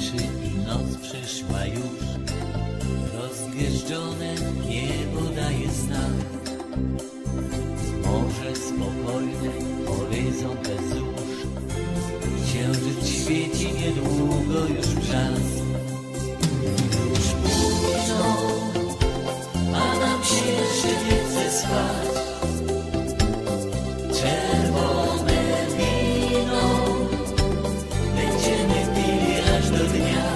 tańczy i noc przyszła już. Rozgwieżdżone niebo daje znak. Morze spokojne, horyzont bez zórz. Księżyc świeci niedługo już wrzask. Już późno, a nam się jeszcze nie chce spać. Czerwone wino będziemy pili aż do dnia.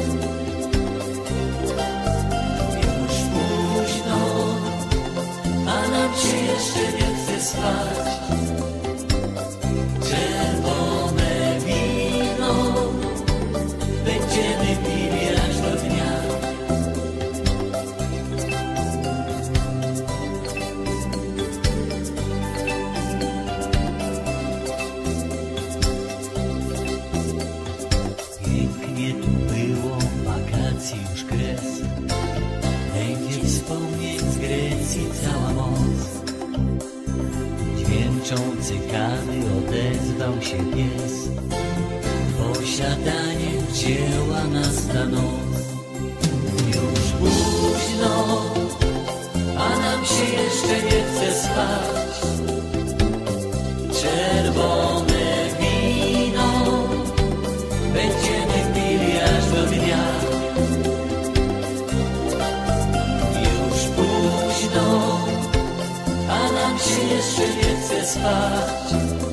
Już późno, a nam się jeszcze nie chce spać. Czerwone wino będziemy pili aż do dnia. Pięknie tu było, wakacji już kres. Będzie wspomnień z Grecji cała moc. Dźwięczą cykady, odezwał się pies. Posiadanie wzięła nas ta noc. Już późno, a nam się jeszcze nie chce spać. Czerwone wino będziemy pili aż do dnia. Już późno, a nam się jeszcze nie chce spać.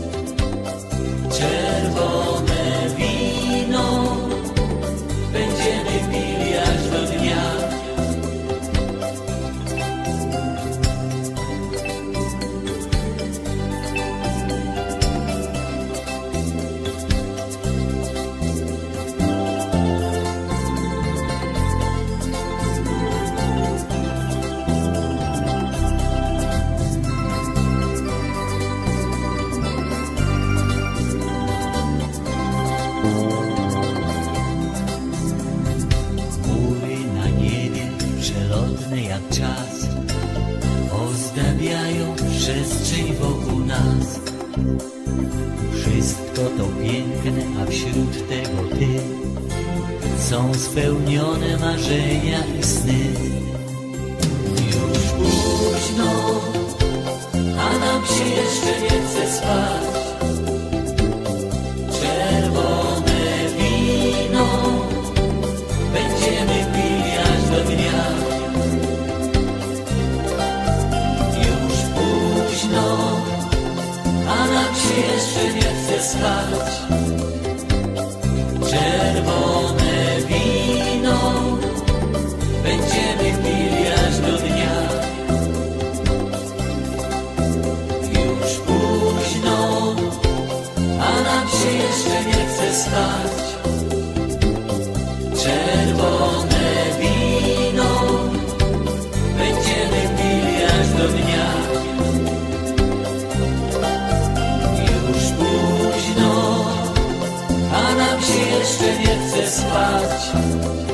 Czerwone wino będziemy pili aż do dnia. Jak czas ozdabiają przestrzeń wokół nas. Wszystko to piękne, a wśród tego ty. Są spełnione marzenia i sny. Już późno, a nam się jeszcze nie chce spać. Czerwone wino będziemy pili aż do dnia. A nam się jeszcze nie chce spać. Czerwone wino będziemy pili aż do dnia. Już późno, a nam się jeszcze nie chce spać. Czerwone wino będziemy pili aż do dnia. A nam się jeszcze nie chce spać.